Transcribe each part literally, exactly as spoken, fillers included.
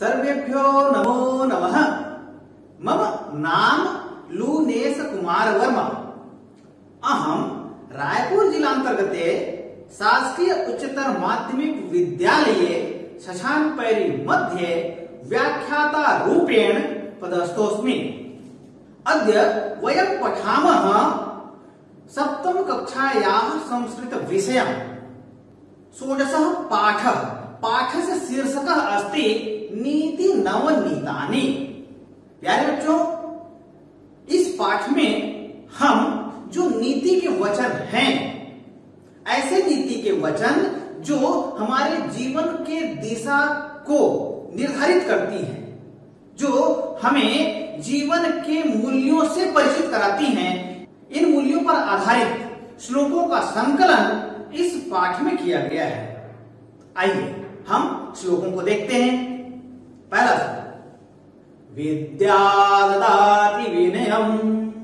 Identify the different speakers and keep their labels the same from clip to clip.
Speaker 1: सर्वेभ्यो नमो नमः। मम नाम लूनेश कुमार वर्मा। अहम रायपुर जिलांतर्गते शासकीय उच्चतर माध्यमिक विद्यालये शशांकपैरी मध्ये व्याख्याता रूपेण पदस्थोऽस्मि। अद्य वयं पठामः सप्तम कक्षायाः संस्कृत विषयं। षोडशः पाठः। पाठस्य शीर्षकः अस्ति नीति नवनीतानि। प्यारे बच्चों, इस पाठ में हम जो नीति के वचन हैं, ऐसे नीति के वचन जो हमारे जीवन के दिशा को निर्धारित करती हैं, जो हमें जीवन के मूल्यों से परिचित कराती हैं, इन मूल्यों पर आधारित श्लोकों का संकलन इस पाठ में किया गया है। आइए हम श्लोकों को देखते हैं। पहला विद्या ददाति विनयम्,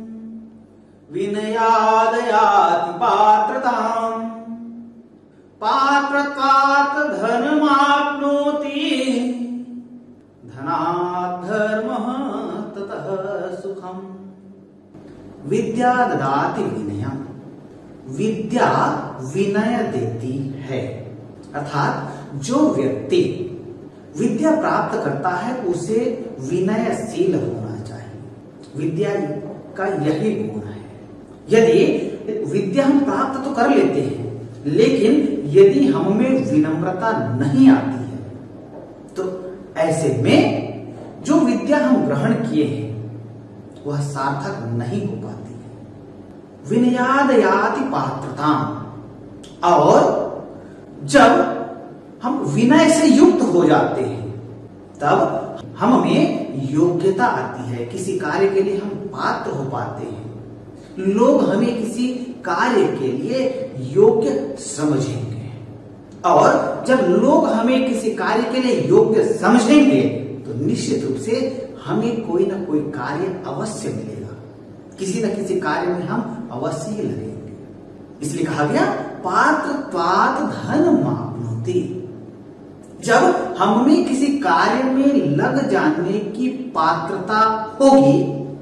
Speaker 1: विनयादयाति पात्रताम्, पात्रत्वात् धनमाप्नोति, धनात् धर्मः ततः सुखम्। विद्या ददाति विनयम्। विद्या विनय देती है, अर्थात जो व्यक्ति विद्या प्राप्त करता है उसे विनयशील होना चाहिए। विद्या का यही गुण है। यदि विद्या हम प्राप्त तो कर लेते हैं, लेकिन यदि हम में विनम्रता नहीं आती है, तो ऐसे में जो विद्या हम ग्रहण किए हैं वह सार्थक नहीं हो पाती है। विनयादयाति पात्रताम्। और जब हम विनय से युक्त हो जाते हैं तब हम में योग्यता आती है, किसी कार्य के लिए हम पात्र हो पाते हैं। लोग हमें किसी कार्य के लिए योग्य समझेंगे, और जब लोग हमें किसी कार्य के लिए योग्य समझेंगे तो निश्चित रूप से हमें कोई ना कोई कार्य अवश्य मिलेगा, किसी न किसी कार्य में हम अवश्य ही लगेंगे। इसलिए कहा गया पात्रत्वात् धनमाप्नोति। जब हम में किसी कार्य में लग जाने की पात्रता होगी,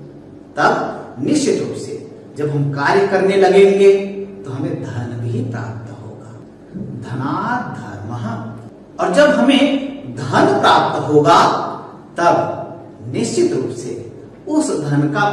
Speaker 1: तब निश्चित रूप से जब हम कार्य करने लगेंगे तो हमें धन भी प्राप्त होगा। धनात् धर्मः। और जब हमें धन प्राप्त होगा तब निश्चित रूप से उस धन का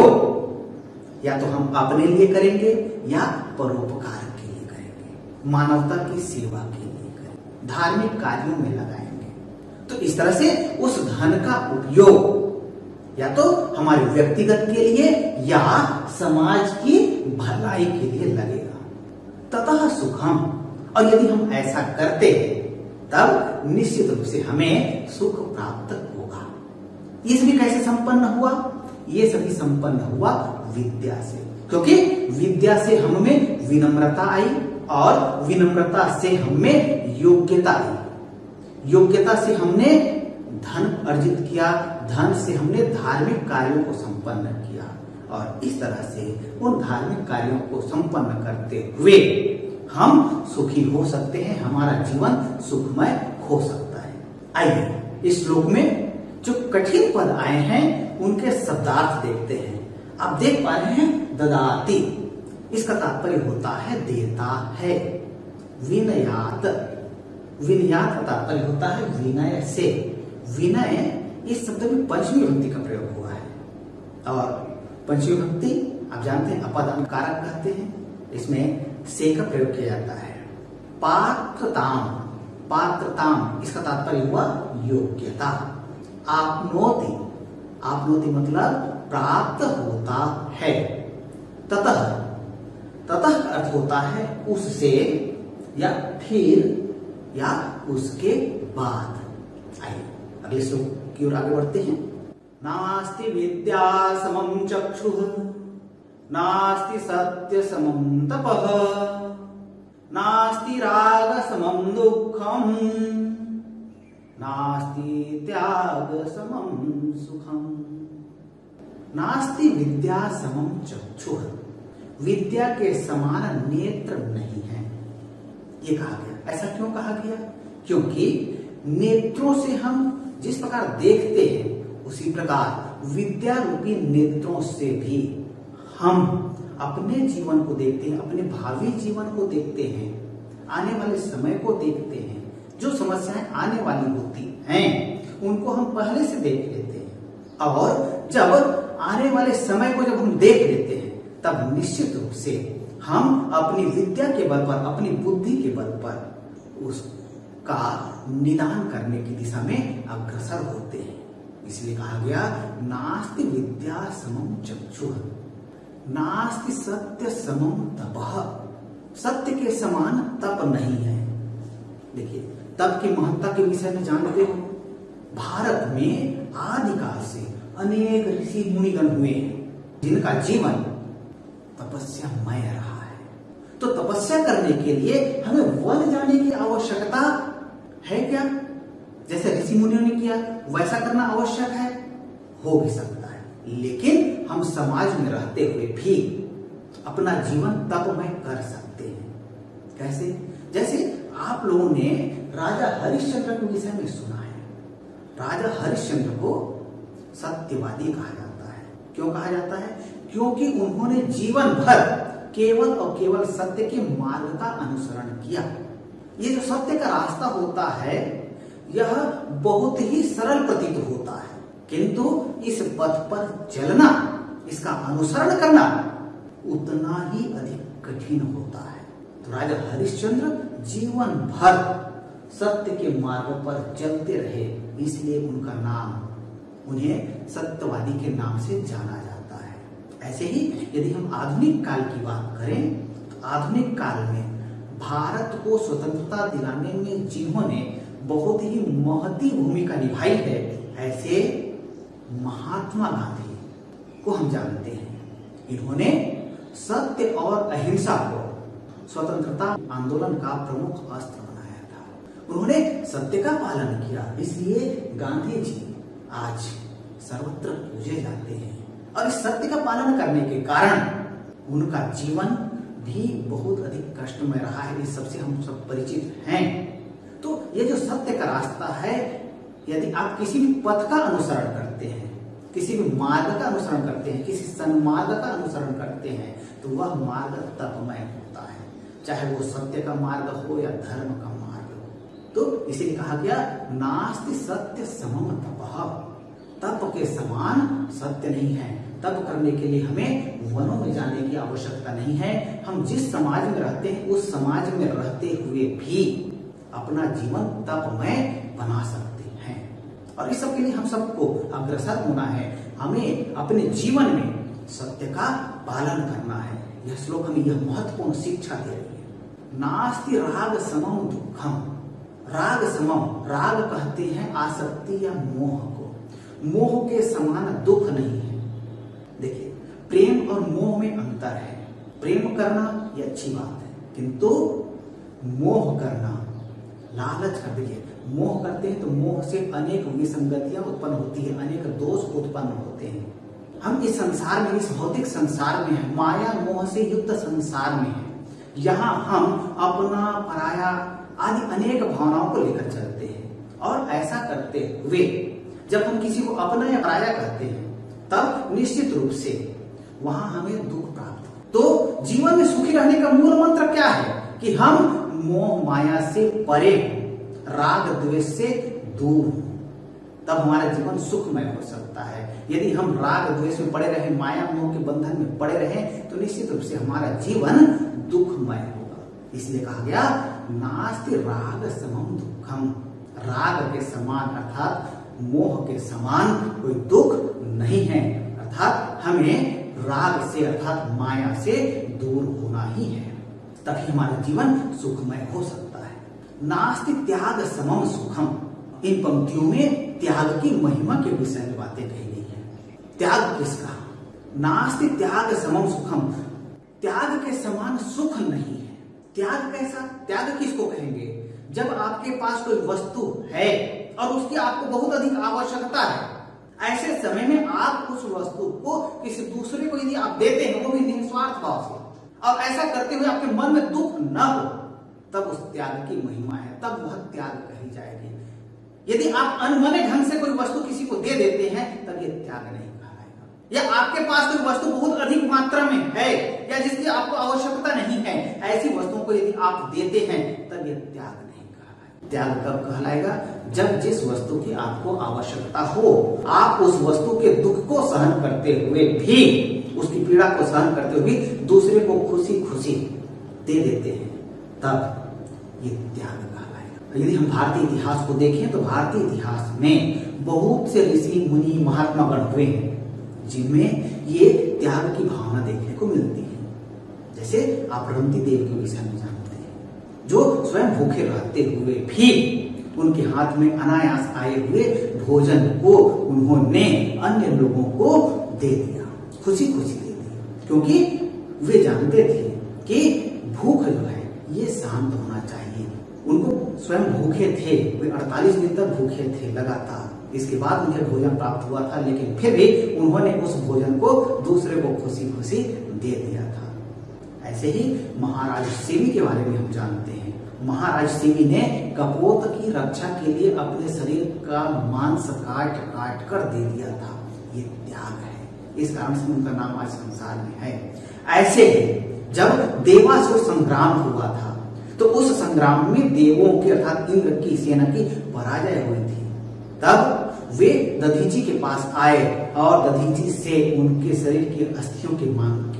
Speaker 1: उपयोग या तो हम अपने लिए करेंगे या परोपकार के लिए करेंगे, मानवता की सेवा के लिए, धार्मिक कार्यों में लगाएंगे। तो इस तरह से उस धन का उपयोग या तो हमारे व्यक्तिगत के लिए या समाज की भलाई के लिए लगेगा। ततः सुखम। और यदि हम ऐसा करते हैं तब निश्चित रूप से हमें सुख प्राप्त होगा। ये सभी कैसे संपन्न हुआ? ये सभी संपन्न हुआ विद्या से, क्योंकि विद्या से हम में विनम्रता आई, और विनम्रता से हमें योग्यता आई। योग्यता से हमने धन अर्जित किया, धन से हमने धार्मिक कार्यों को संपन्न किया, और इस तरह से उन धार्मिक कार्यों को संपन्न करते हुए हम सुखी हो सकते हैं, हमारा जीवन सुखमय हो सकता है। आइए इस श्लोक में जो कठिन पद आए हैं उनके शब्दार्थ देखते हैं। आप देख पा रहे हैं ददाति, इसका तात्पर्य होता है देता है। विनयात, विनयात का तात्पर्य होता है विनय से। विनय इस शब्द में पंचमी विभक्ति का प्रयोग हुआ है, और पंचमी विभक्ति आप जानते हैं अपद कारक कहते हैं, इसमें से का प्रयोग किया जाता है। पात्रताम, पात्रताम इसका तात्पर्य हुआ योग्यता। आपनोति, आपनोति मतलब प्राप्त होता है। ततः, ततः का अर्थ होता है उससे या फिर या उसके बाद। आइए अगले श्लोक की ओर आगे बढ़ते हैं। नास्ति विद्या समं चक्षुः, नास्ति सत्य समं तपः, नास्ति राग समं दुःखम्, नास्ति त्याग समं सुखम्। नास्ति विद्या समं चक्षुः। विद्या के समान नेत्र नहीं है, ये कहा गया। ऐसा क्यों कहा गया? क्योंकि नेत्रों से हम जिस प्रकार देखते हैं उसी प्रकार विद्या रूपी नेत्रों से भी हम अपने जीवन को देखते हैं, अपने भावी जीवन को देखते हैं, आने वाले समय को देखते हैं। जो समस्याएं आने वाली होती हैं उनको हम पहले से देख लेते हैं और जब आने वाले समय को जब हम देख लेते हैं तब निश्चित रूप से हम अपनी विद्या के बल पर, अपनी बुद्धि के बल पर उसका निदान करने की दिशा में अग्रसर होते हैं। इसलिए कहा गया नास्ति विद्या समम चक्षुः, नास्ति सत्य समम तपः, सत्य के समान तप नहीं है। देखिए तप की महत्ता के विषय में जानते हो, भारत में आदिकाल से अनेक ऋषि मुनिगण हुए हैं जिनका जीवन तपस्यामय रहा है। तो तपस्या करने के लिए हमें वन जाने की आवश्यकता है क्या? जैसे ऋषि मुनियों ने किया वैसा करना आवश्यक है, हो भी सकता है, लेकिन हम समाज में रहते हुए भी अपना जीवन तपमय कर सकते हैं। कैसे? जैसे आप लोगों ने राजा हरिश्चंद्र के विषय में सुना है। राजा हरिश्चंद्र को सत्यवादी कहा जाता है। क्यों कहा जाता है? क्योंकि उन्होंने जीवन भर केवल और केवल सत्य के मार्ग का अनुसरण किया। ये जो सत्य का रास्ता होता है यह बहुत ही सरल प्रतीत होता है, किंतु इस पथ पर चलना, इसका अनुसरण करना उतना ही अधिक कठिन होता है। तो राजा हरिश्चंद्र जीवन भर सत्य के मार्ग पर चलते रहे, इसलिए उनका नाम, उन्हें सत्यवादी के नाम से जाना जाता है। ऐसे ही यदि हम आधुनिक काल की बात करें तो आधुनिक काल में भारत को स्वतंत्रता दिलाने में जिन्होंने बहुत ही महती भूमिका निभाई है, ऐसे महात्मा गांधी को हम जानते हैं। इन्होंने सत्य और अहिंसा को स्वतंत्रता आंदोलन का प्रमुख अस्त्र बनाया था। उन्होंने सत्य का पालन किया, इसलिए गांधी जी आज सर्वत्र पूजे जाते हैं और इस सत्य का पालन करने के कारण उनका जीवन भी बहुत अधिक कष्टमय रहा है। इस सबसे हम सब परिचित हैं। तो ये जो सत्य का रास्ता है, यदि आप किसी भी पथ का अनुसरण करते हैं, किसी भी मार्ग का अनुसरण करते हैं, किसी सन्मार्ग का अनुसरण करते हैं, तो वह मार्ग तपमय होता है, चाहे वो सत्य का मार्ग हो या धर्म का मार्ग हो। तो इसीलिए कहा गया नास्ति सत्य समम तपः, तप के समान सत्य नहीं है। तप करने के लिए हमें वनों में जाने की आवश्यकता नहीं है। हम जिस समाज में रहते हैं उस समाज में रहते हुए भी अपना जीवन तपमय बना सकते हैं। और इस सब के लिए हम सबको अग्रसर होना है। हमें अपने जीवन में सत्य का पालन करना है। यह श्लोक हमें यह महत्वपूर्ण शिक्षा दे रही है। नास्ति राग समम दुखम, राग समम, राग कहते हैं आसक्ति या मोह को। मोह के समान दुख नहीं है। देखिए प्रेम और मोह में अंतर है। प्रेम करना ये अच्छी बात है, किंतु मोह करना, लालच कर, देखिए मोह करते हैं तो मोह से अनेक विसंगतियां उत्पन्न होती है, अनेक दोष उत्पन्न होते हैं। हम इस संसार में, इस भौतिक संसार में है, माया मोह से युक्त संसार में है। यहाँ हम अपना पराया आदि अनेक भावनाओं को लेकर चलते हैं और ऐसा करते हुए जब हम किसी को अपना या पराया कहते हैं तब निश्चित रूप से वहां हमें दुख प्राप्त हो। तो जीवन में सुखी रहने का मूल मंत्र क्या है? कि हम मोह माया से परे, राग द्वेष से दूर, तब हमारा जीवन सुखमय हो सकता है। यदि हम राग द्वेष में पड़े रहे, माया मोह के बंधन में पड़े रहे, तो निश्चित रूप से हमारा जीवन दुखमय होगा। इसलिए कहा गया नास्ति राग समम दुखम, राग के समान अर्थात मोह के समान कोई दुख नहीं है। अर्थात हमें राग से अर्थात माया से दूर होना ही है, तभी हमारा जीवन सुखमय हो सकता है। नास्ति त्याग समम सुखम, इन पंक्तियों में त्याग की महिमा के विषय में बातें कही गई है। त्याग किसका? नास्ति त्याग समम सुखम, त्याग के समान सुख नहीं है। त्याग कैसा? त्याग किसको कहेंगे? जब आपके पास कोई वस्तु है और उसकी आपको बहुत अधिक आवश्यकता है, ऐसे समय में आप उस वस्तु को किसी दूसरे को यदि आप देते हैं, वो भी निस्वार्थ भाव से, और ऐसा करते हुए आपके मन में दुख न हो, तब उस त्याग की महिमा है, तब वह त्याग कही जाएगी। यदि आप अनमने ढंग से कोई वस्तु किसी को दे देते हैं तब ये त्याग नहीं कहलाएगा। या आपके पास कोई वस्तु बहुत अधिक मात्रा में है या जिसकी आपको आवश्यकता नहीं है, ऐसी वस्तुओं को यदि आप देते हैं तब ये त्याग नहीं कहलाएगा। त्याग कब कहलाएगा? जब जिस वस्तु की आपको आवश्यकता हो, आप उस वस्तु के दुख को सहन करते हुए भी, उसकी पीड़ा को सहन करते हुए भी दूसरे को खुशी खुशी दे देते हैं, तब ये त्याग कहलाएगा। यदि हम भारतीय इतिहास को देखें तो भारतीय इतिहास में बहुत से ऋषि मुनि महात्मा गण हुए हैं जिनमें ये त्याग की भावना देखने को मिलती है। जैसे आप रंती देव के विषय में जानते हैं, जो स्वयं भूखे रहते हुए भी उनके हाथ में अनायास आए हुए भोजन को उन्होंने अन्य लोगों को दे दिया, खुशी खुशी दे दिया, क्योंकि वे जानते थे कि भूख जो है ये शांत होना चाहिए। उनको स्वयं भूखे थे, वे अड़तालीस दिन तक भूखे थे लगातार, इसके बाद उन्हें भोजन प्राप्त हुआ था, लेकिन फिर भी उन्होंने उस भोजन को दूसरे को खुशी खुशी दे दिया था। ऐसे ही महाराज शिवी के बारे में हम जानते हैं। महाराज शिवी ने कपोत की रक्षा के लिए अपने शरीर का मांस काट काट कर दे दिया था। ये त्याग है, इस कारण से उनका नाम आज संसार में है। ऐसे ही जब देवासुर संग्राम हुआ था तो उस संग्राम में देवों की अर्थात इंद्र की सेना की पराजय हुई थी। तब वे दधीची के पास आए और दधीची से उनके शरीर की अस्थियों की मांग की।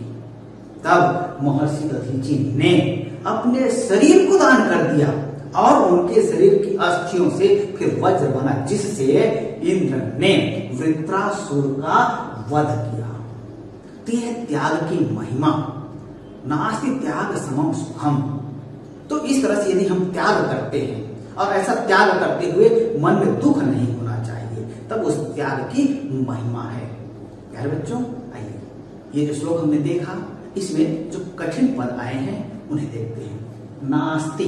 Speaker 1: तब महर्षि दधीची ने अपने शरीर को दान कर दिया और उनके शरीर की अस्थियों से फिर वज्र बना, जिससे इंद्र ने वृत्रासुर का वध किया। तो यह त्याग की महिमा, नास्ति त्याग समम सुखम। तो इस तरह से यदि हम त्याग करते हैं और ऐसा त्याग करते हुए मन में दुख नहीं होना चाहिए, तब उस त्याग की महिमा है। प्यारे बच्चों, आइए ये जो श्लोक हमने देखा, इसमें जो कठिन पद आए हैं उन्हें देखते हैं। नास्ति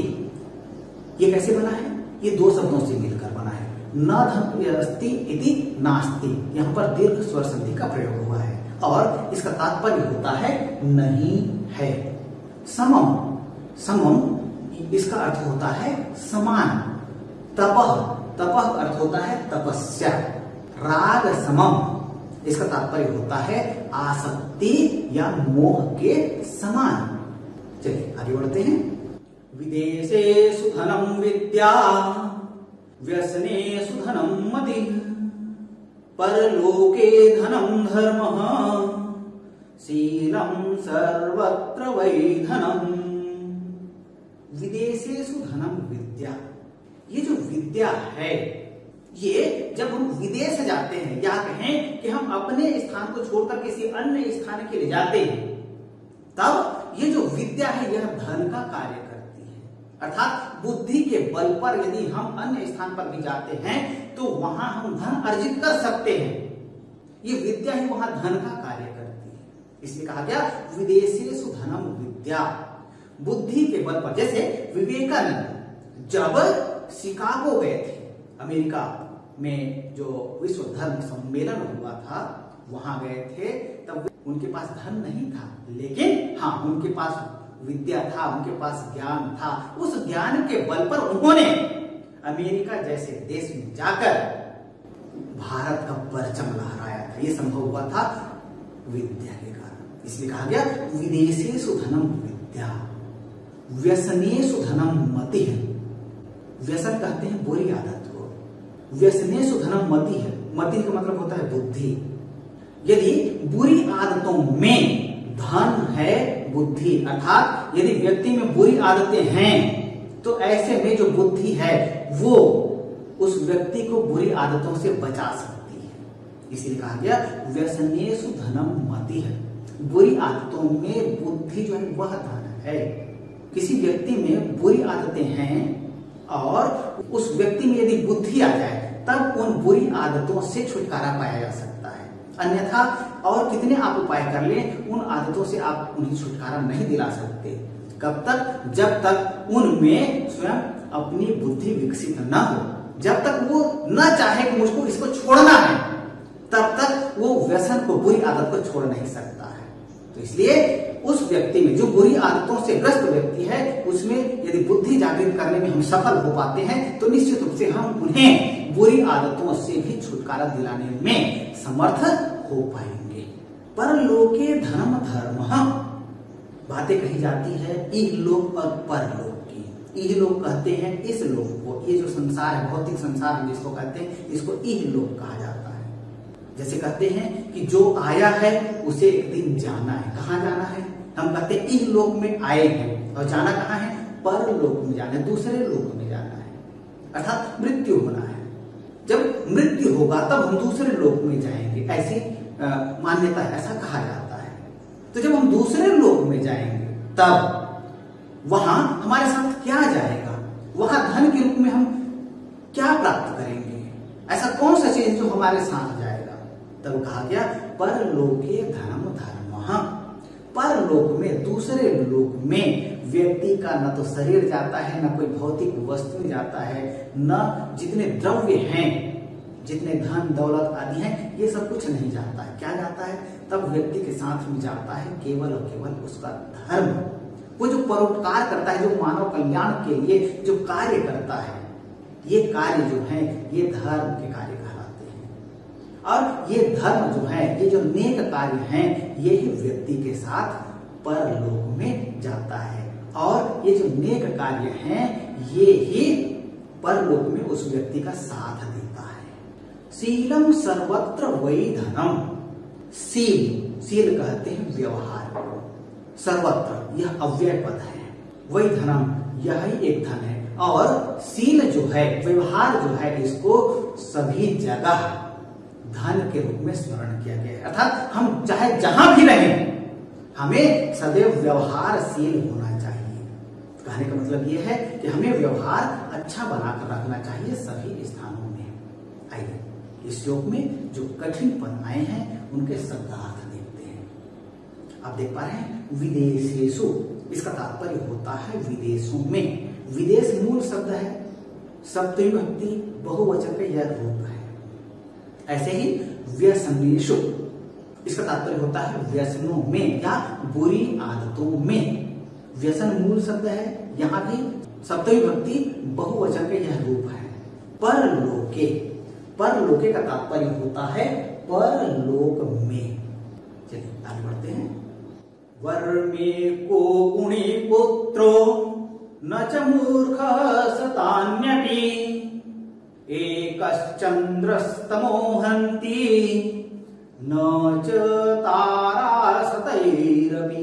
Speaker 1: ये कैसे बना है? ये दो शब्दों से मिलकर बना है। न धन अस्ति इति नास्ति, यहाँ पर दीर्घ स्वर संधि का प्रयोग हुआ है और इसका तात्पर्य होता है नहीं है। समम, समम इसका अर्थ होता है समान। तपह, तपह अर्थ होता है तपस्या। राग समम इसका तात्पर्य होता है आसक्ति या मोह के समान। चलिए आगे बढ़ते हैं। विदेशेषु धनम विद्या व्यसनेषु धनम मति परलोके धनम धर्मः शीलम सर्वत्र वै धनम। विदेशेषु धनम विद्या, ये जो विद्या है, ये जब हम विदेश जाते हैं या कहें कि हम अपने स्थान को छोड़कर किसी अन्य स्थान के लिए जाते हैं, तब ये जो विद्या है यह धन का कार्य करती है। अर्थात बुद्धि के बल पर यदि हम अन्य स्थान पर भी जाते हैं तो वहां हम धन अर्जित कर सकते हैं। ये विद्या ही वहां धन का कार्य करती है, इसलिए कहा गया विदेशेषु धनम विद्या। बुद्धि के बल पर, जैसे विवेकानंद जब शिकागो गए थे, अमेरिका में जो विश्व धर्म सम्मेलन हुआ था, वहां गए थे, तब उनके पास धन नहीं था, लेकिन हाँ उनके पास विद्या था, उनके पास ज्ञान था। उस ज्ञान के बल पर उन्होंने अमेरिका जैसे देश में जाकर भारत का परचम लहराया था। यह संभव हुआ था विद्या के कारण। इसलिए कहा गया विदेशेषु धनम विद्या व्यसनेषु धनम मति है। व्यसन कहते हैं बुरी आदत को, व्यसनेषु धनम मति है। मति का मतलब होता है बुद्धि। यदि बुरी आदतों में धन है बुद्धि, अर्थात यदि व्यक्ति में बुरी आदतें हैं तो ऐसे में जो बुद्धि है वो उस व्यक्ति को बुरी आदतों से बचा सकती है। इसीलिए कहा गया व्यसनेषु धनम मति है। बुरी आदतों में बुद्धि जो है वह धन है। किसी व्यक्ति में बुरी आदतें हैं और उस व्यक्ति में यदि बुद्धि आ जाए तब उन बुरी आदतों से छुटकारा पाया जा सकता है। अन्यथा और कितने आप उपाय कर लें, उन आदतों से आप उन्हें छुटकारा नहीं दिला सकते। कब तक? जब तक उनमें स्वयं अपनी बुद्धि विकसित न हो, जब तक वो न चाहे कि मुझको इसको छोड़ना है, तब तक वो व्यसन को, बुरी आदत को छोड़ नहीं सकता है। तो इसलिए उस व्यक्ति में जो बुरी आदतों से ग्रस्त व्यक्ति है उसमें यदि बुद्धि जागृत करने में हम सफल हो पाते हैं तो निश्चित रूप से हम उन्हें बुरी आदतों से भी छुटकारा दिलाने में समर्थ हो पाएंगे। परलोके धर्म धर्म बातें कही जाती है इहलोक और परलोक की। इहलोक कहते हैं इस लोक को, ये जो संसार है भौतिक संसार जिसको कहते हैं इसको इहलोक कहा जाता है। जैसे कहते हैं कि जो आया है उसे एक दिन जाना है। कहाँ जाना है? हम कहते हैं इहलोक में आए हैं और जाना कहाँ है? परलोक में जाना है, दूसरे लोक में जाना है, अर्थात मृत्यु होना है। जब मृत्यु होगा तब हम दूसरे लोक में जाएंगे, ऐसी मान्यता है, ऐसा कहा जाता है। तो जब हम दूसरे लोक में जाएंगे तब वहां हमारे साथ क्या जाएगा? वहां धन के रूप में हम क्या प्राप्त करेंगे? ऐसा कौन सा चीज जो हमारे साथ जाएगा? तब कहा गया परलोके धर्म धर्म। परलोक में, दूसरे लोक में व्यक्ति का न तो शरीर जाता है, न कोई भौतिक वस्तु जाता है, न जितने द्रव्य हैं, जितने धन दौलत आदि हैं, ये सब कुछ नहीं जाता है। क्या जाता है? तब व्यक्ति के साथ में जाता है केवल और केवल उसका धर्म। वो जो परोपकार करता है, जो मानव कल्याण के लिए जो कार्य करता है, ये कार्य जो है ये धर्म के कार्य कहलाते हैं। और ये धर्म जो है, ये जो नेक कार्य हैं, ये ही व्यक्ति के साथ परलोक में जाता है। और ये जो नेक कार्य हैं, ये ही परलोक में उस व्यक्ति का साथ देता है। शीलम सर्वत्र वै धनम। शील, शील कहते हैं व्यवहार को। सर्वत्र, यह अव्यय पद है। वै धनम, यह ही एक धन है। और शील जो है, व्यवहार जो है, इसको सभी जगह धन के रूप में स्मरण किया गया है। अर्थात हम चाहे जहां भी रहें, हमें सदैव व्यवहारशील होना चाहिए। कहने का मतलब यह है कि हमें व्यवहार अच्छा बनाकर रखना चाहिए सभी स्थानों में। आइए इस श्लोक में जो कठिन पद आए हैं उनके शब्दार्थ देखते हैं। आप देख पा रहे हैं विदेशेषु, इसका तात्पर्य होता है विदेशों में। विदेश मूल शब्द है, सप्तमी विभक्ति बहुवचन का यह रूप है। ऐसे ही व्यसनेषु, इसका तात्पर्य होता है व्यसनों में या बुरी आदतों में। व्यसन मूल शब्द है, यहाँ भी सप्तमी विभक्ति बहुवचन का यह रूप है। परलोके, परलोके का तात्पर्य होता है परलोक में। चलिए आगे बढ़ते हैं। वर्मे को गुणी पुत्रो न च मूर्ख सतान्यपि एकश्चन्द्रस्तमो हन्ति न च तारा सतैरपि।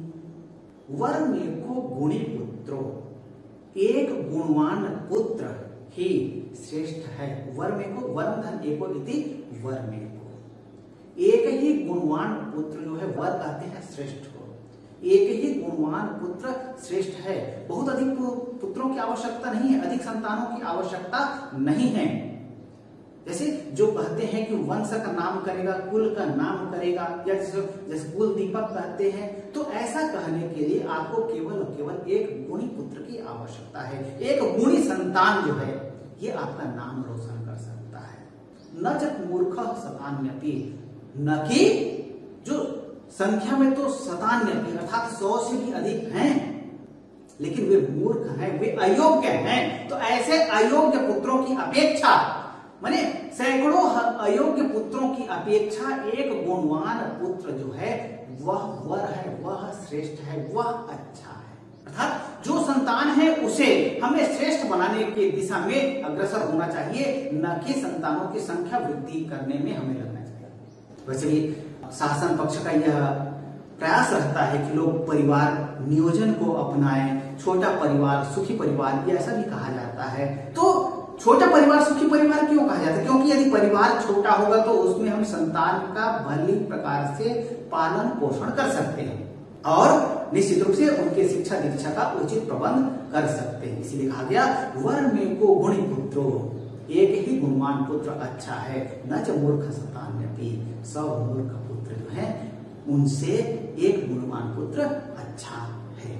Speaker 1: वर्मे को गुणी पुत्रो, एक गुणवान पुत्र ही श्रेष्ठ है। वर्मे को वर्म धन एको इति वर्मे को, एक ही गुणवान पुत्र जो है, वर कहते हैं श्रेष्ठ को, एक ही गुणवान पुत्र श्रेष्ठ है। बहुत अधिक पुत्रों की आवश्यकता नहीं है, अधिक संतानों की आवश्यकता नहीं है। जैसे जो कहते हैं कि वंश का नाम करेगा, कुल का नाम करेगा, या जैसे कुल दीपक कहते हैं, तो ऐसा कहने के लिए आपको केवल और केवल एक गुणी पुत्र की आवश्यकता है। एक गुणी संतान जो है ये आपका नाम रोशन कर सकता है। न च मूर्ख सतान्यपि, न कि जो संख्या में तो सतान्यपि अर्थात सौ से भी अधिक हैं, लेकिन वे मूर्ख हैं, वे अयोग्य हैं। तो ऐसे अयोग्य पुत्रों की अपेक्षा, माने सैकड़ों अयोग्य पुत्रों की अपेक्षा एक गुणवान पुत्र जो है वह वर है, वह श्रेष्ठ है, वह अच्छा है। अर्थात जो संतान है उसे हमें श्रेष्ठ बनाने की दिशा में अग्रसर होना चाहिए, न कि संतानों की संख्या वृद्धि करने में हमें लगना चाहिए। वैसे भी शासन पक्ष का यह प्रयास रहता है कि लोग परिवार नियोजन को अपनाएं। छोटा परिवार सुखी परिवार, ये ऐसा भी कहा जाता है। तो छोटा परिवार सुखी परिवार क्यों कहा जाता है? क्योंकि यदि परिवार छोटा होगा तो उसमें हम संतान का भली प्रकार से पालन पोषण कर सकते हैं और निश्चित रूप से उनके शिक्षा दीक्षा का उचित प्रबंध कर सकते हैं। इसीलिए कहा गया वर्मे को गुणी पुत्रो, एक ही गुणवान पुत्र अच्छा है। न च मूर्ख सतान्यपि, सब मूर्ख पुत्र जो है उनसे एक गुणवान पुत्र अच्छा है।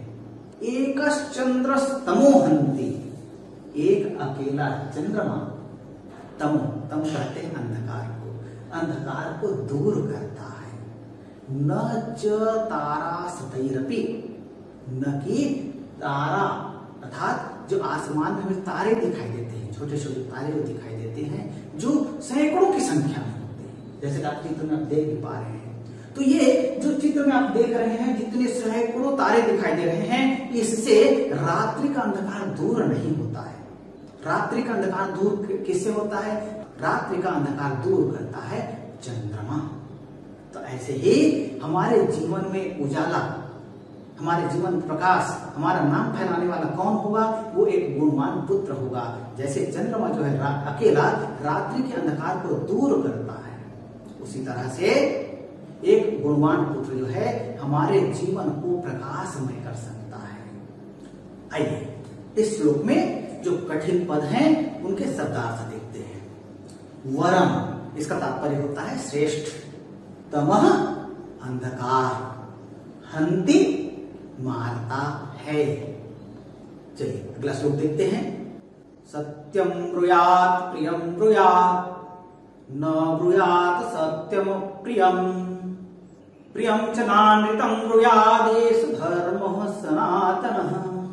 Speaker 1: एकश्चन्द्रस्तमो हन्ति, एक अकेला चंद्रमा, तमो, तम कहते हैं अंधकार को, अंधकार को दूर करता है। न च तारा सतैरपि, न कि तारा अर्थात जो आसमान में हमें तारे दिखाई देते हैं, छोटे छोटे तारे जो दिखाई देते हैं, जो सैकड़ों की संख्या में होते हैं, जैसे आप चित्र में आप देख भी पा रहे हैं। तो ये जो चित्र में आप देख रहे हैं, जितने सैकड़ों तारे दिखाई दे रहे हैं, इससे रात्रि का अंधकार दूर नहीं होता है। रात्रि का अंधकार दूर किससे होता है? रात्रि का अंधकार दूर करता है चंद्रमा। तो ऐसे ही हमारे जीवन में उजाला, हमारे जीवन प्रकाश, हमारा नाम फैलाने वाला कौन होगा? वो एक गुणवान पुत्र होगा। जैसे चंद्रमा जो है रा, अकेला रात्रि के अंधकार को दूर करता है, उसी तरह से एक गुणवान पुत्र जो है हमारे जीवन को प्रकाशमय कर सकता है। आइए इस श्लोक में जो कठिन पद हैं उनके शब्दार्थ देखते हैं। वरम, इसका तात्पर्य होता है श्रेष्ठ। तमः, अंधकार। हंति, मारता है। चलिए अगला श्लोक देखते हैं। सत्यम ब्रूयात् प्रियम ब्रूयात्, न ब्रूयात् सत्यम प्रियम, प्रियम च नानृतं ब्रूयादेष धर्मः सनातनः।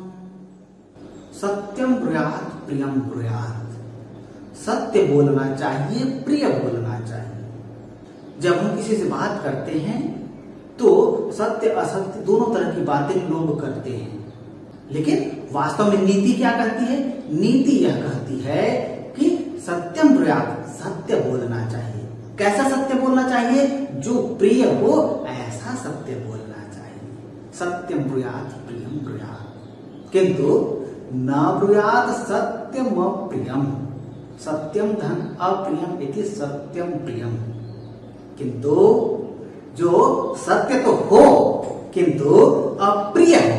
Speaker 1: सत्यम ब्रूयात् प्रियम ब्रूयात्, सत्य बोलना चाहिए, प्रिय बोलना चाहिए। जब हम किसी से बात करते हैं तो सत्य असत्य दोनों तरह की बातें लोग करते हैं, लेकिन वास्तव में नीति क्या कहती है? नीति यह कहती है कि सत्यम ब्रूयात्, सत्य बोलना चाहिए। कैसा सत्य बोलना चाहिए? जो प्रिय हो ऐसा सत्य बोलना चाहिए। सत्यम ब्रूयात् प्रियम ब्रूयात्, किंतु न ब्रूयात् सत्यम अप्रियम, सत्यम धन अप्रियम इति सत्यम प्रियम। किंतु जो सत्य तो हो किंतु अप्रिय है,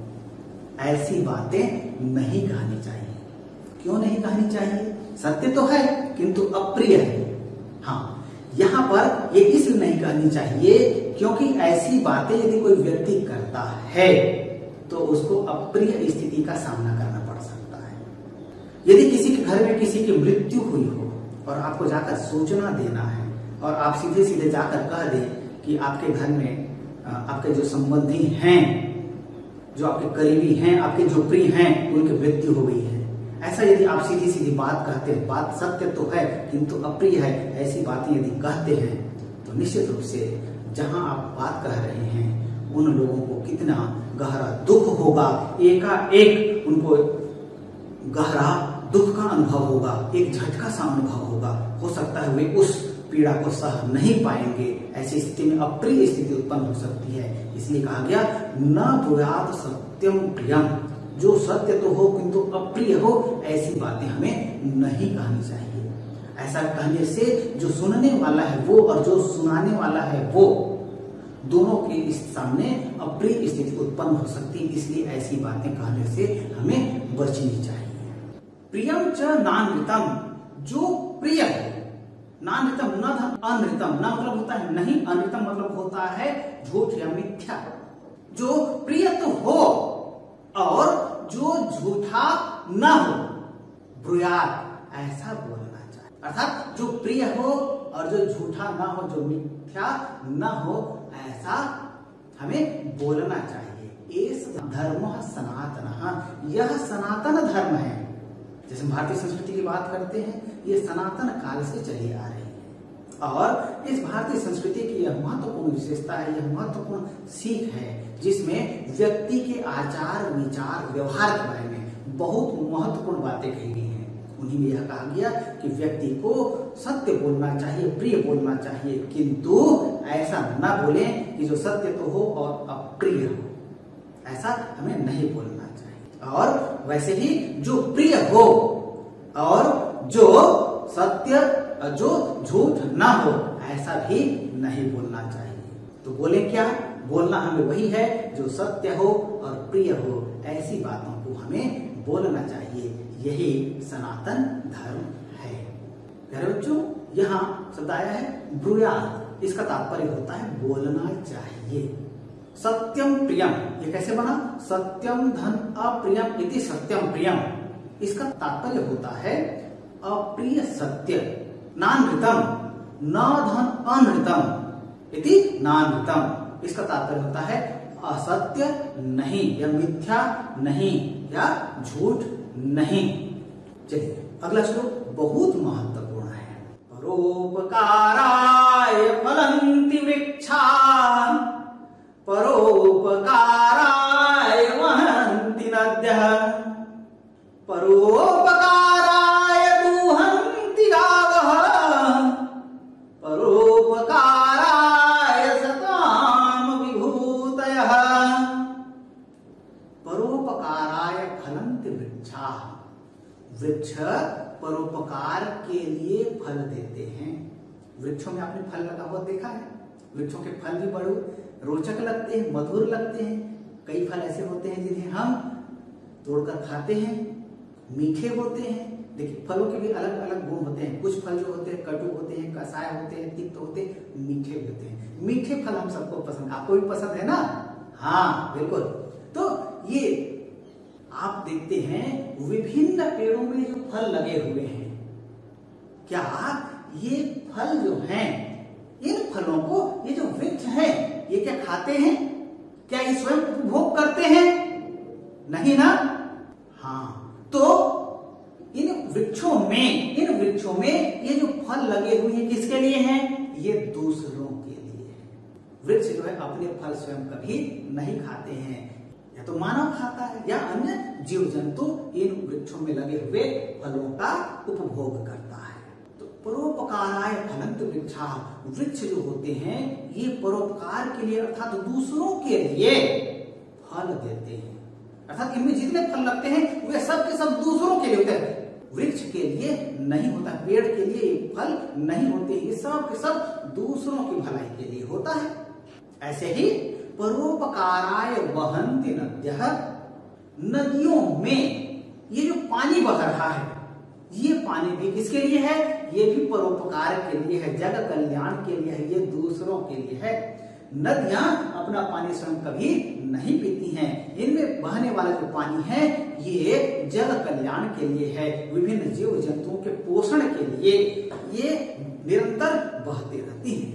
Speaker 1: ऐसी बातें नहीं कहनी चाहिए। क्यों नहीं कहनी चाहिए? सत्य तो है किंतु अप्रिय है। हाँ, यहां पर ये इसलिए नहीं कहनी चाहिए क्योंकि ऐसी बातें यदि कोई व्यक्ति करता है तो उसको अप्रिय स्थिति का सामना करना पड़ सकता है। यदि किसी के घर में किसी की मृत्यु हुई हो और आपको जाकर सूचना देना है और आप सीधे सीधे जाकर कह दें कि आपके घर में आपके जो संबंधी हैं, जो आपके करीबी हैं, आपके जो प्रिय हैं, उनकी मृत्यु हो गई है, ऐसा यदि आप सीधी सीधी बात कहते हैं, बात सत्य तो है किंतु अप्रिय है, ऐसी बातें यदि कहते हैं तो निश्चित रूप से जहां आप बात कह रहे हैं उन लोगों को कितना गहरा दुख होगा, एकाएक उनको गहरा दुख का अनुभव होगा, एक झटका सा अनुभव होगा। हो सकता है वे उस पीड़ा को सह नहीं पाएंगे, ऐसी स्थिति में अप्रिय स्थिति उत्पन्न हो सकती है। इसलिए कहा गया न ब्रूयात् सत्यम प्रियम, जो सत्य तो हो किंतु अप्रिय हो, ऐसी बातें हमें नहीं कहनी चाहिए। ऐसा कहने से जो सुनने वाला है वो और जो सुनाने वाला है वो दोनों के इस सामने अप्रिय स्थिति उत्पन्न हो सकती है। इसलिए ऐसी बातें कहने से हमें बचनी चाहिए। प्रियम च नानृतम, जो प्रिय है, नानृतम न अनृतम, न मतलब होता है नहीं, अनृतम मतलब होता है झूठ या मिथ्या। जो प्रिय तो हो और जो झूठा न हो, ब्रूयात्, ऐसा बोलना चाहिए। अर्थात जो प्रिय हो और जो झूठा न हो, जो मिथ्या न हो, ऐसा हमें बोलना चाहिए। एष धर्मः सनातनः, यह सनातन धर्म है। जैसे भारतीय संस्कृति की बात करते हैं, ये सनातन काल से चली आ रही है और इस भारतीय संस्कृति की यह महत्वपूर्ण विशेषता है, यह महत्वपूर्ण सीख है जिसमें व्यक्ति के आचार विचार व्यवहार के बारे में बहुत महत्वपूर्ण बातें कही गई हैं। उन्हीं में यह कहा गया कि व्यक्ति को सत्य बोलना चाहिए, प्रिय बोलना चाहिए, किंतु ऐसा न बोले कि जो सत्य तो हो और अप्रिय हो, ऐसा हमें नहीं बोलना चाहिए। और वैसे ही जो प्रिय हो और जो सत्य, जो झूठ ना हो, ऐसा भी नहीं बोलना चाहिए। तो बोले क्या? बोलना हमें वही है जो सत्य हो और प्रिय हो, ऐसी बातों को हमें बोलना चाहिए। यही सनातन धर्म है। प्यारे बच्चों, यहाँ शब्द आया है ब्रूयात्, इसका तात्पर्य होता है बोलना चाहिए। सत्यम प्रियम, ये कैसे बना? सत्यम धन अप्रियम इति सत्यम प्रियम, इसका तात्पर्य होता है अप्रिय सत्य। नानृतम, न धन अनृतम, इति नान्वितम। इसका तात्पर्य होता है असत्य नहीं या मिथ्या नहीं या झूठ नहीं। चलिए अगला श्लोक बहुत महत्वपूर्ण है। परोपकाराय फलन्ति वृक्षा परोपकाराय वहन्ति नद्यः परोपकाराय दुहन्ति गावः परोपकाराय सताम विभूतयः। परोपकाराय फलन्ति वृक्षा, वृक्ष परोपकार के लिए फल देते हैं। वृक्षों में आपने फल लगा हुआ देखा है। वृक्षों के फल भी बड़े रोचक लगते हैं, मधुर लगते हैं। कई फल ऐसे होते हैं जिन्हें हम तोड़कर खाते हैं, मीठे होते हैं। देखिए फलों के भी अलग अलग गुण होते हैं। कुछ फल जो होते हैं कटु होते हैं, कसाय होते हैं, तिक्त होते हैं, मीठे भी होते हैं। मीठे फल हम सबको पसंद, आपको भी पसंद है ना? हाँ बिल्कुल। तो ये आप देखते हैं विभिन्न पेड़ों में जो फल लगे हुए हैं, क्या ये फल जो हैं, इन फलों को ये जो वृक्ष है ये क्या खाते हैं? क्या ये स्वयं उपभोग करते हैं? नहीं ना? हाँ, तो इन वृक्षों में इन वृक्षों में ये जो फल लगे हुए हैं किसके लिए हैं? ये दूसरों के लिए है। वृक्ष जो है अपने फल स्वयं कभी नहीं खाते हैं, या तो मानव खाता है या अन्य जीव जंतु इन वृक्षों में लगे हुए फलों का उपभोग करता है। तो परोपकाराय फलन्ति वृक्षा, वृक्ष जो होते हैं ये परोपकार के लिए अर्थात दूसरों के लिए फल देते हैं। अर्थात इनमें जितने फल लगते हैं वे सब के सब दूसरों के लिए होते हैं, वृक्ष के लिए नहीं होता। पेड़ के लिए फल नहीं होते, ये सब के सब दूसरों की भलाई के लिए होता है। ऐसे ही परोपकाराय वहन्ति नद्यः, नदियों में ये जो पानी बह रहा है ये पानी भी किसके लिए है? ये भी परोपकार के लिए है, जग कल्याण के लिए है, ये दूसरों के लिए है। नदियां अपना पानी स्वयं कभी नहीं पीती हैं, इनमें बहने वाला जो पानी है ये जग कल्याण के लिए है, विभिन्न जीव जंतुओं के पोषण के लिए ये निरंतर बहते रहती हैं।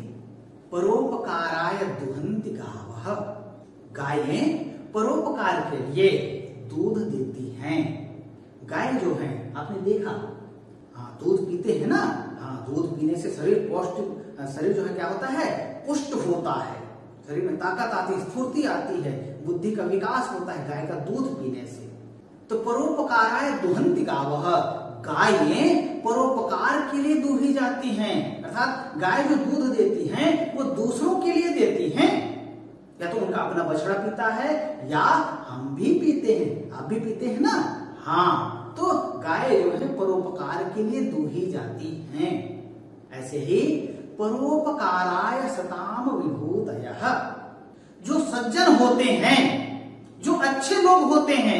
Speaker 1: परोपकाराय दुहन्ति गावः, गायें परोपकार के लिए दूध देती हैं। गाय जो है आपने देखा, हाँ दूध पीते हैं ना। हाँ दूध पीने से शरीर पौष्टिक, शरीर जो है क्या होता है? पुष्ट होता है, शरीर में ताकत आती है, स्फूर्ति आती है, बुद्धि का विकास होता है गाय का दूध पीने से। तो परोपकाराय दुहन्ति गावः, गायें परोपकार के लिए दूही जाती हैं। अर्थात गाय जो दूध देती हैं वो दूसरों के लिए देती हैं, या तो उनका अपना बछड़ा पीता है या हम भी पीते हैं, आप भी पीते हैं ना। हाँ, तो गाय जो है परोपकार के लिए दूही जाती हैं। ऐसे ही परोपकाराय सताम विभूतयः, जो सज्जन होते हैं, जो अच्छे लोग होते हैं,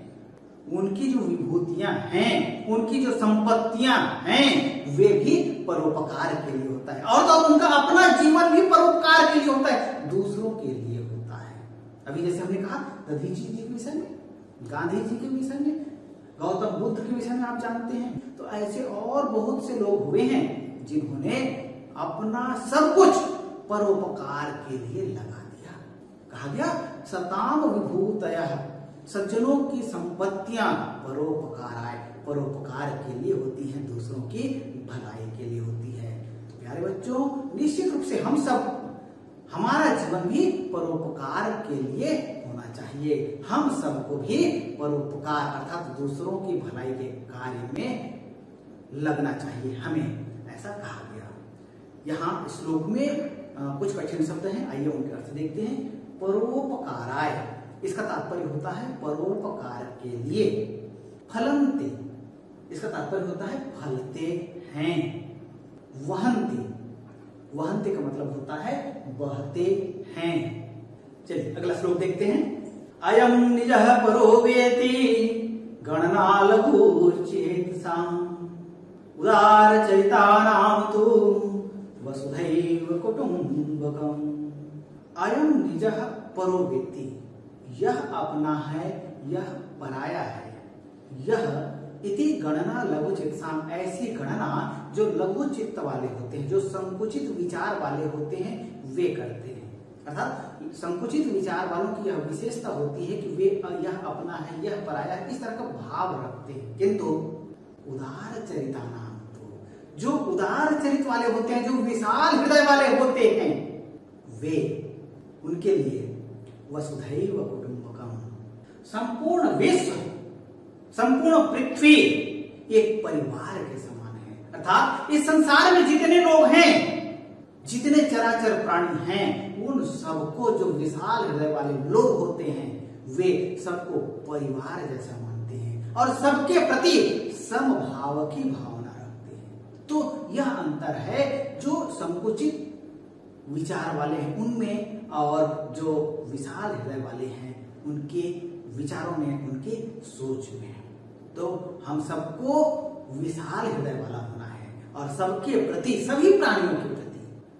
Speaker 1: उनकी जो विभूतियां हैं, उनकी जो संपत्तियां हैं, वे भी परोपकार के लिए होता है। और तो उनका अपना जीवन भी परोपकार के लिए होता है, दूसरों के लिए होता है। अभी जैसे हमने कहा दधीची जी के विषय में, गांधी जी के विषय में, गौतम बुद्ध के विषय में आप जानते हैं। तो ऐसे और बहुत से लोग हुए हैं जिन्होंने अपना सब कुछ परोपकार के लिए लगा दिया। कहा गया सताम विभूतयः, सज्जनों की संपत्तियां परोपकाराय, परोपकार के लिए होती हैं, दूसरों की भलाई के लिए होती है। तो प्यारे बच्चों, निश्चित रूप से हम सब, हमारा जीवन भी परोपकार के लिए होना चाहिए। हम सबको भी परोपकार अर्थात दूसरों की भलाई के कार्य में लगना चाहिए, हमें ऐसा कहा गया। यहाँ श्लोक में आ, कुछ कठिन शब्द हैं, आइए उनके अर्थ देखते हैं। परोपकाराय, इसका तात्पर्य होता है परोपकार के लिए। फलन्ति, इसका तात्पर्य होता है फलते हैं। वहन्ति, वहन्ति का मतलब होता है बहते हैं। चलिए अगला श्लोक देखते हैं। अयम निजः परो वेति गणना लघुर्चेतसाम् उदार चरितानां तु वसुधैव कुटुम्बकम्। अयम निजः परो वेति, यह अपना है, यह पराया है, यह इति गणना लघु चित्ताम, ऐसी गणना जो लघु चित्त वाले होते हैं, जो संकुचित विचार वाले होते हैं, वे करते हैं। अर्थात संकुचित विचार वालों की यह विशेषता होती है कि वे यह अपना है, यह पराया है, इस तरह का भाव रखते हैं। किंतु उदार चरिता नाम, तो जो उदार चरित वाले होते हैं, जो विशाल हृदय वाले होते हैं, वे उनके लिए वसुधैव कुटुंबकम, संपूर्ण विश्व, संपूर्ण पृथ्वी एक परिवार के समान है। अर्थात इस संसार में जितने लोग हैं, जितने चराचर प्राणी हैं, उन सबको, जो विशाल हृदय वाले लोग होते हैं, वे सबको परिवार जैसा मानते हैं और सबके प्रति समभाव की भावना रखते हैं। तो यह अंतर है जो संकुचित विचार वाले हैं उनमें और जो विशाल हृदय वाले हैं उनके विचारों में, उनके सोच में। तो हम सबको विशाल हृदय वाला होना है और सबके प्रति, सभी प्राणियों के प्रति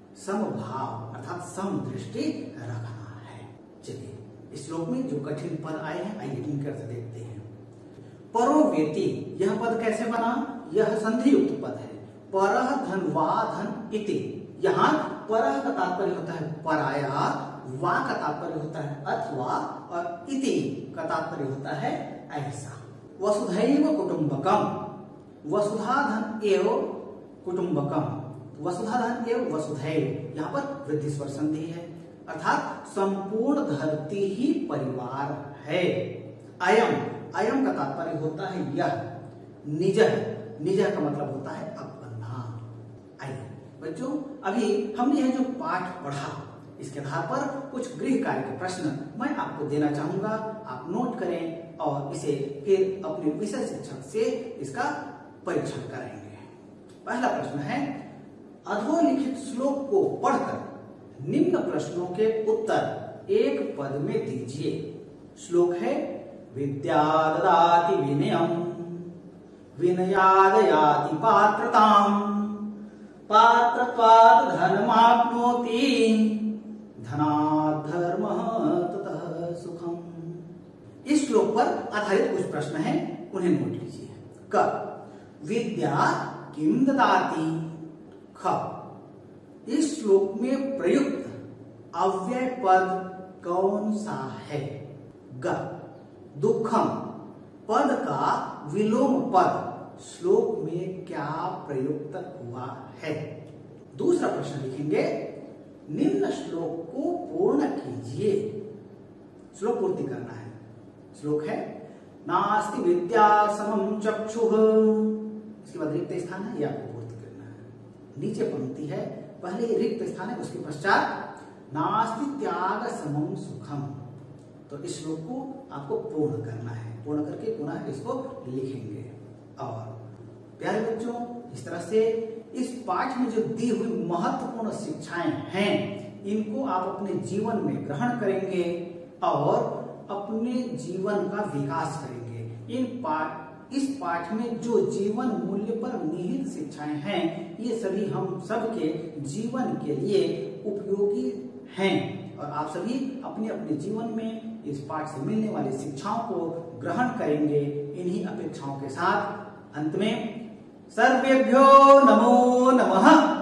Speaker 1: समभाव अर्थात समदृष्टि रखना है। चलिए इस श्लोक में जो कठिन पद आए हैं, आइए इनके अर्थ देखते हैं। परोवेति, यह पद कैसे बना? यह संधि युक्त पद है। परः धन वा धन इति, यहाँ परः का तात्पर्य होता है पराया, वा का तात्पर्य होता है अथवा और इति का तात्पर्य होता है ऐसा। वसुधैव कुटुंबकम, वसुधा धन एव कुटुंबकम, वसुधा धन एव वसुधैव, यहाँ पर वृद्धि स्वर संधि है, अर्थात संपूर्ण धरती ही परिवार है। अयम, अयम का तात्पर्य होता है यह, निज, निज का मतलब होता है अपना। आइए बच्चों, अभी हमने यह जो पाठ पढ़ा, इसके आधार पर कुछ गृह कार्य के प्रश्न मैं आपको देना चाहूंगा। आप नोट करें और इसे फिर अपने विषय शिक्षक से इसका परीक्षण करेंगे। पहला प्रश्न है, अधोलिखित श्लोक को पढ़कर निम्न प्रश्नों के उत्तर एक पद में दीजिए। श्लोक है, विद्या ददाति विनयम, विनयादयाति पात्रताम, पात्रत्वात् धनमाप्नोति, धनात् धर्मः ततः सुखम। इस श्लोक पर आधारित कुछ प्रश्न हैं, उन्हें नोट लीजिए। क, विद्या किम ददाति। ख, इस श्लोक में प्रयुक्त अव्यय पद कौन सा है? ग, दुखम पद का विलोम पद श्लोक में क्या प्रयुक्त हुआ है? दूसरा प्रश्न लिखेंगे, निम्न श्लोक को पूर्ण कीजिए। श्लोक पूर्ति करना है। श्लोक है, नास्ति विद्या समम चक्षुः, इसके बाद रिक्त स्थान है, यह आपको पूर्ति करना है। नीचे पंक्ति है, पहले रिक्त स्थान है, उसके पश्चात नास्ति त्याग समम सुखम। तो इस श्लोक को आपको पूर्ण करना है, पूर्ण करके पुनः इसको लिखेंगे। और प्यारे बच्चों, इस तरह से इस पाठ में जो दी हुई महत्वपूर्ण शिक्षाएं हैं, इनको आप अपने जीवन में ग्रहण करेंगे और अपने जीवन का विकास करेंगे। इन पाठ इस पाठ में जो जीवन मूल्य पर निहित शिक्षाएं हैं, ये सभी हम सबके जीवन के लिए उपयोगी हैं और आप सभी अपने अपने जीवन में इस पाठ से मिलने वाली शिक्षाओं को ग्रहण करेंगे। इन्हीं अपेक्षाओं के साथ अंत में सर्वेभ्यो नमो नमः।